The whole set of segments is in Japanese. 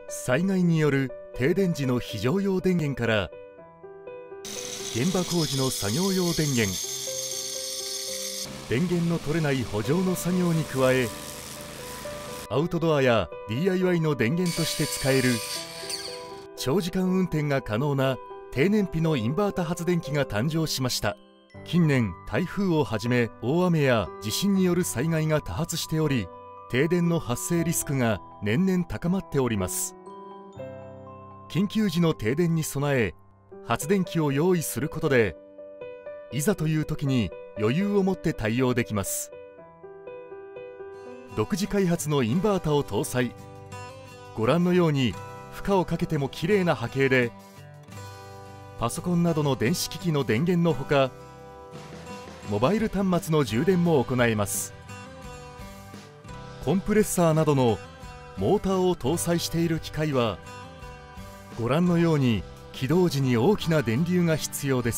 災害による停電時の非常用電源から現場工事の作業用電源、電源の取れない補助の作業に加え、アウトドアや DIY の電源として使える長時間運転が可能な低燃費のインバータ発電機が誕生しました。近年台風をはじめ大雨や地震による災害が多発しており、停電の発生リスクが年々高まっております。緊急時の停電に備え発電機を用意することで、いざという時に余裕を持って対応できます。独自開発のインバータを搭載。ご覧のように負荷をかけても綺麗な波形で、パソコンなどの電子機器の電源のほか、モバイル端末の充電も行えます。コンプレッサーなどのモーターを搭載している機械は、ご覧のように起動時に大きな電流が必要です。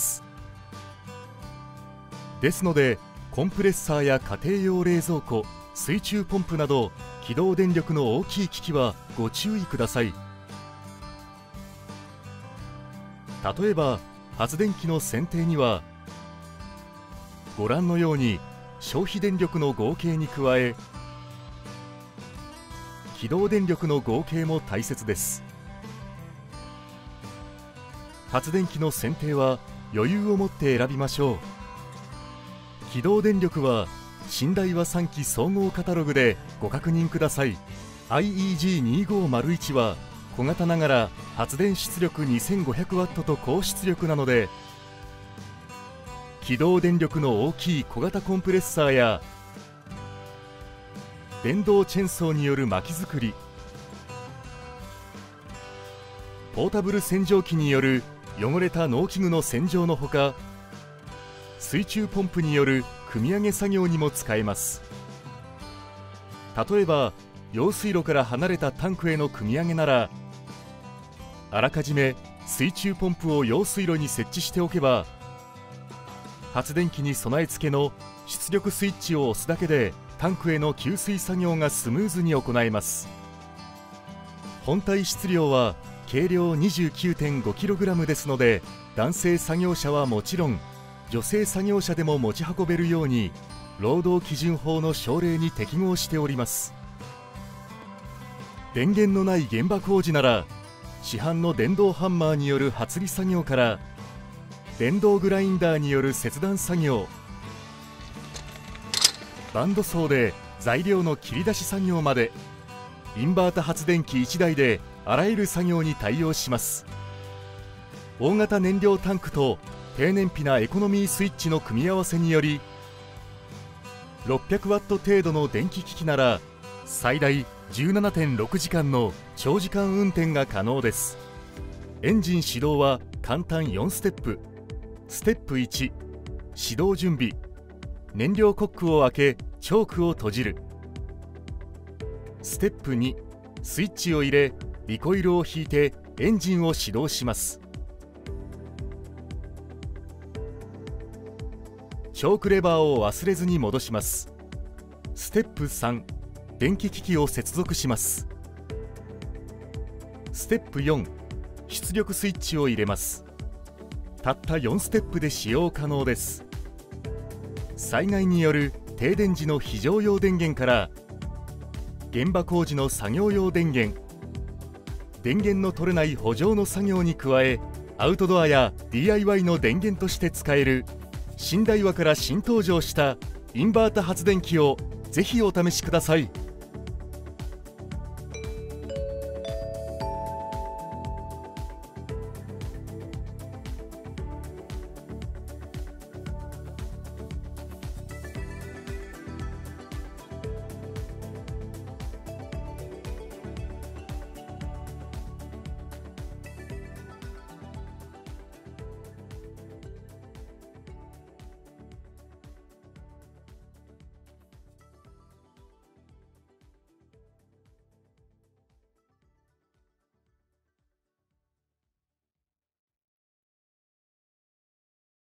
ですのでコンプレッサーや家庭用冷蔵庫、水中ポンプなど起動電力の大きい機器はご注意ください。例えば発電機の選定には、ご覧のように消費電力の合計に加え起動電力の合計も大切です。発電機の選定は余裕を持って選びましょう。起動電力は新大和3機総合カタログでご確認ください。 IEG2501 は小型ながら発電出力 2500W と高出力なので、起動電力の大きい小型コンプレッサーや電動チェーンソーによる薪作り、ポータブル洗浄機による汚れた農機具の洗浄のほか、水中ポンプによる組み上げ作業にも使えます。例えば用水路から離れたタンクへの組み上げなら、あらかじめ水中ポンプを用水路に設置しておけば、発電機に備え付けの出力スイッチを押すだけでタンクへの給水作業がスムーズに行えます。本体質量は軽量 29.5kg ですので、男性作業者はもちろん女性作業者でも持ち運べるように労働基準法の省令に適合しております。電源のない現場工事なら、市販の電動ハンマーによる発理作業から電動グラインダーによる切断作業、バンドソーで材料の切り出し作業まで、インバータ発電機1台であらゆる作業に対応します。大型燃料タンクと低燃費なエコノミースイッチの組み合わせにより、600W 程度の電気機器なら最大 17.6 時間の長時間運転が可能です。エンジン始動は簡単4ステップ。ステップ1、始動準備。燃料コックを開けチョークを閉じる。ステップ2、スイッチを入れリコイルを引いてエンジンを始動します。チョークレバーを忘れずに戻します。ステップ3、電気機器を接続します。ステップ4、出力スイッチを入れます。たった4ステップで使用可能です。災害による停電時の非常用電源から現場工事の作業用電源、電源の取れない補助の作業に加え、アウトドアや DIY の電源として使える新大和から新登場したインバータ発電機をぜひお試しください。